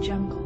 Jungle.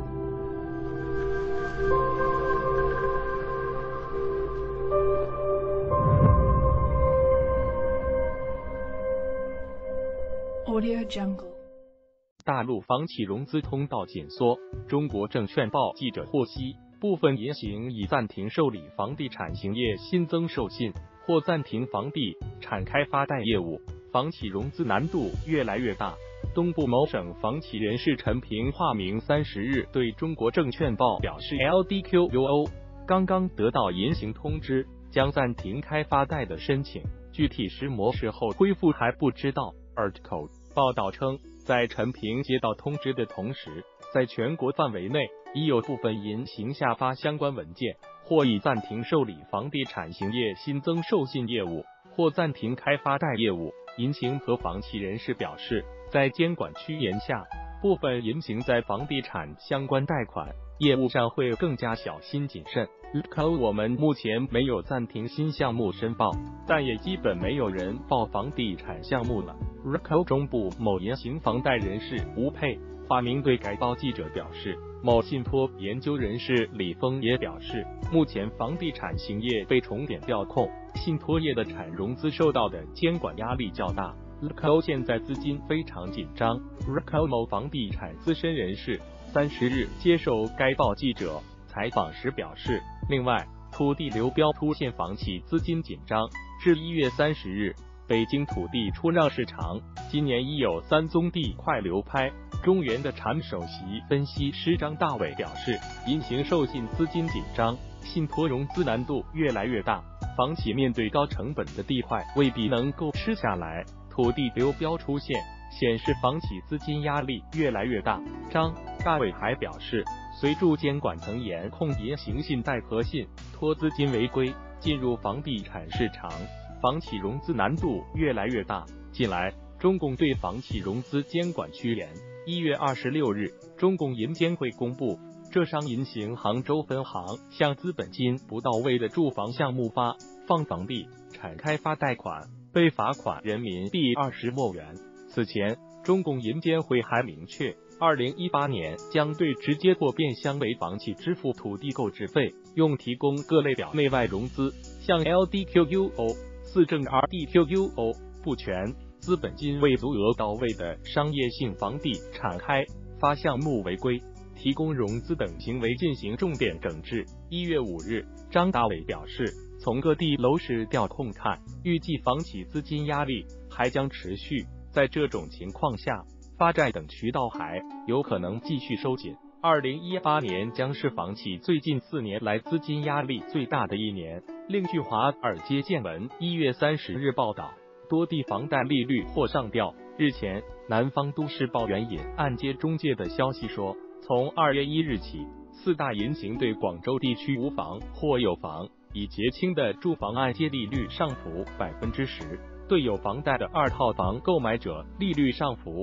Audio Jungle. 大陆房企融资通道紧缩。中国证券报记者获悉，部分银行已暂停受理房地产行业新增授信，或暂停房地产开发贷业务，房企融资难度越来越大。东部某省房企人士陈平化名30日对中国证券报表示 ，LDQUO 刚刚得到银行通知，将暂停开发贷的申请，具体什么时候恢复还不知道。Article 报道称，在陈平接到通知的同时，在全国范围内已有部分银行下发相关文件，或已暂停受理房地产行业新增授信业务，或暂停开发贷业务。银行和房企人士表示，在监管趋严下，部分银行在房地产相关贷款业务上会更加小心谨慎。我们目前没有暂停新项目申报，但也基本没有人报房地产项目了。中部某银行房贷人士吴佩化名对该报记者表示，某信托研究人士李峰也表示，目前房地产行业被重点调控，信托业的产融资受到的监管压力较大。现在资金非常紧张。某房地产资深人士30日接受该报记者采访时表示，另外，土地流标出现房企资金紧张。至1月30日，北京土地出让市场今年已有3宗地快流拍。中原的产首席分析师张大伟表示，银行授信资金紧张，信托融资难度越来越大，房企面对高成本的地块未必能够吃下来，土地流标出现，显示房企资金压力越来越大。张大伟还表示，随着监管层严控银行信贷和信托资金违规进入房地产市场，房企融资难度越来越大。近来，中共对房企融资监管趋严。1月26日，中共银监会公布，浙商银行杭州分行向资本金不到位的住房项目发放房地产开发贷款，被罚款人民币20万元。此前，中共银监会还明确，2018年将对直接或变相为房企支付土地购置费用提供各类表内外融资，像 LDQUO、四证 RDQUO、不全资本金未足额到位的商业性房地产开发项目违规提供融资等行为进行重点整治。1月5日，张大伟表示，从各地楼市调控看，预计房企资金压力还将持续，在这种情况下，发债等渠道还有可能继续收紧。2018年将是房企最近4年来资金压力最大的一年。另据华尔街见闻1月30日报道，多地房贷利率或上调。日前，南方都市报援引按揭中介的消息说，从2月1日起，4大银行对广州地区无房或有房已结清的住房按揭利率上浮10%，对有房贷的2套房购买者利率上浮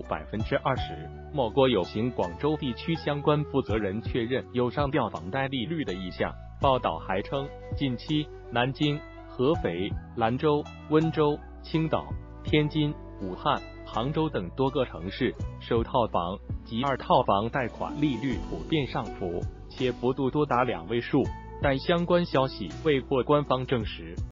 20%。某国有形广州地区相关负责人确认有上调房贷利率的意向。报道还称，近期南京、合肥、兰州、温州、青岛、天津、武汉、杭州等多个城市首套房及2套房贷款利率普遍上浮，且幅度多达2位数，但相关消息未获官方证实。